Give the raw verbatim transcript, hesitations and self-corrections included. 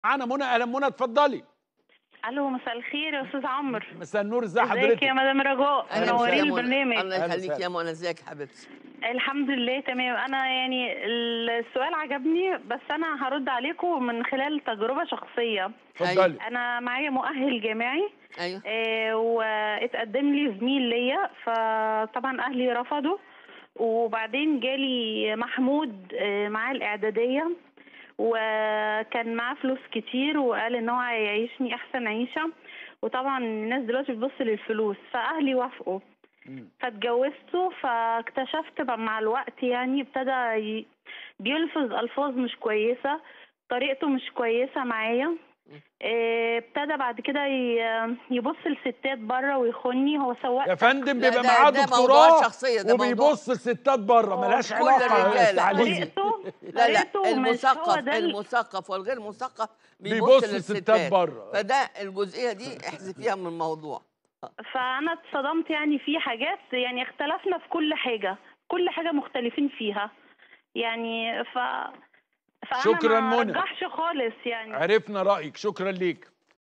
معانا منى. اهلا منى، اتفضلي. الو، مساء الخير يا استاذ عمرو. مساء النور، ازي ازيك حضرتك؟ يا مدام رجاء؟ اهلا منورين وسهلا منى. البرنامج. الله أهلا يخليك وسهلا. يا منى، ازيك يا حبيبتي؟ الحمد لله تمام. انا يعني السؤال عجبني، بس انا هرد عليكم من خلال تجربه شخصيه. اتفضلي. انا معايا مؤهل جامعي. ايوه. آه واتقدم لي زميل ليا، فطبعا اهلي رفضوا. وبعدين جالي محمود آه معاه الاعداديه، وكان معاه فلوس كتير، وقال ان هو هيعيشني احسن عيشه. وطبعا الناس دلوقتي بتبص للفلوس، فاهلي وافقوا. فاتجوزته، فاكتشفت بقى مع الوقت يعني ابتدى ي- بيلفظ الفاظ مش كويسه، طريقته مش كويسه معايا. إيه، ابتدى بعد كده ي- يبص لستات بره ويخوني. هو سواق يا فندم لا، بيبقى ده معاه ده موضوع دكتوراه شخصيه، ده موضوع وبيبص الستات بره، هو ملهاش كل علاقه يا الرجاله. استاذ عليزي. طريقته لا لا، طريقته مش هو ده ال- المثقف والغير مثقف بيبص بيبص ستات للستات، بره. فده الجزئيه دي احذفيها من الموضوع. فانا اتصدمت يعني في حاجات، يعني اختلفنا في كل حاجه، كل حاجه مختلفين فيها يعني. ف فانا شكرا ما منى، رجحش خالص يعني. عرفنا رايك، شكرا ليك.